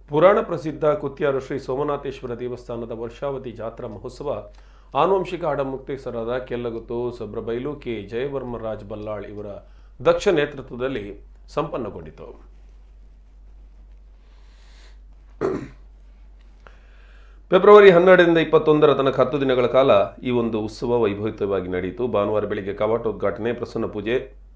ಪುರಾಣ ಪ್ರಸಿದ್ಧ ಕುತ್ಯಾರು ಶ್ರೀ ಸೋಮನಾಥೇಶ್ವರ ದೇವಸ್ಥಾನದ ವರ್ಷಾವಧಿ ಜಾತ್ರಾ ಮಹೋತ್ಸವ ಆನುವಂಶಿಕ ಆಡಮುಕ್ತೇಶ್ವರರಾದ ಕೆಲ್ಲಗುತ್ತು ಸಬ್ರಬೈಲು ಕೆ ಜಯವರ್ಮರಾಜ್ ಬಲ್ಲಾಳ್ ಇವರ ದಕ್ಷ ನೇತೃತ್ವದಲ್ಲಿ ಸಂಪನ್ನಗೊಂಡಿತು. ಫೆಬ್ರವರಿ 12ರಿಂದ 21ರ ತನಕ 10 ದಿನಗಳ ಕಾಲ ಈ ಒಂದು ಉತ್ಸವ ವೈಭವಿತವಾಗಿ ನಡೆಯಿತು. ಭಾನುವಾರ ಬೆಳಿಗ್ಗೆ ಕವಾಟೋದ್ಘಾಟನೆ, ಪ್ರಸನ್ನ ಪೂಜೆ,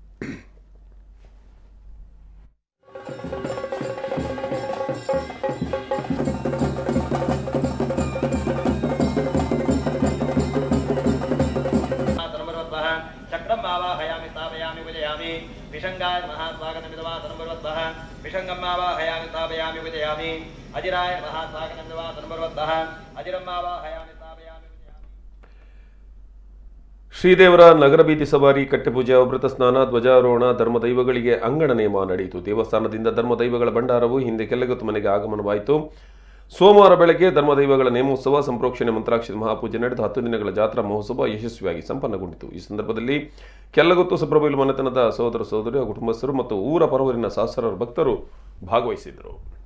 चक्रम आवाहयामि स्थापयामि पूजयामि विशंगाय महास्वागतमिदवा तन्मर्वद्भः विशंगम आवाहयामि स्थापयामि पूजयामि अजिराय महास्वागतमिदवा तन्मर्वद्भः अजिरम आवाहयामि स्थापयामि पूजयामि. ಶ್ರೀದೇವರ ನಗರ ಬೀದಿ ಸವಾರಿ, ಕಟ್ಟೆಪೂಜೆ, ಅವಭೃತ ಸ್ನಾನ, ಧ್ವಜಾರೋಹಣ, ಧರ್ಮದೈವಗಳಿಗೆ ಅಂಗಣ ನೇಮ ನಡೆಯಿತು. ದೇವಸ್ಥಾನದಿಂದ ಧರ್ಮದೈವಗಳ ಭಂಡಾರವು ಹಿಂದೆ ಕೆಲ್ಲಗುತ್ತು ಮನೆಗೆ ಆಗಮನವಾಯಿತು. ಸೋಮವಾರ ಬೆಳಗ್ಗೆ ಧರ್ಮದೈವಗಳ ನೇಮೋತ್ಸವ, ಸಂಪ್ರೋಕ್ಷಣೆ, ಮಂತ್ರಾಕ್ಷರ ಮಹಾಪೂಜೆ ನಡೆದು 10 ದಿನಗಳ ಜಾತ್ರಾ ಮಹೋತ್ಸವ ಯಶಸ್ವಿಯಾಗಿ ಸಂಪನ್ನಗೊಂಡಿತು. ಈ ಸಂದರ್ಭದಲ್ಲಿ ಕೆಲ್ಲಗುತ್ತು ಸಬ್ರಬೈಲು ಮನೆತನದ ಸಹೋದರ ಸಹೋದರಿ, ಕುಟುಂಬಸ್ಥರು ಮತ್ತು ಊರ ಪರವೂರಿನ ಸಹಸ್ರಾರು ಭಕ್ತರು ಭಾಗವಹಿಸಿದ್ದರು.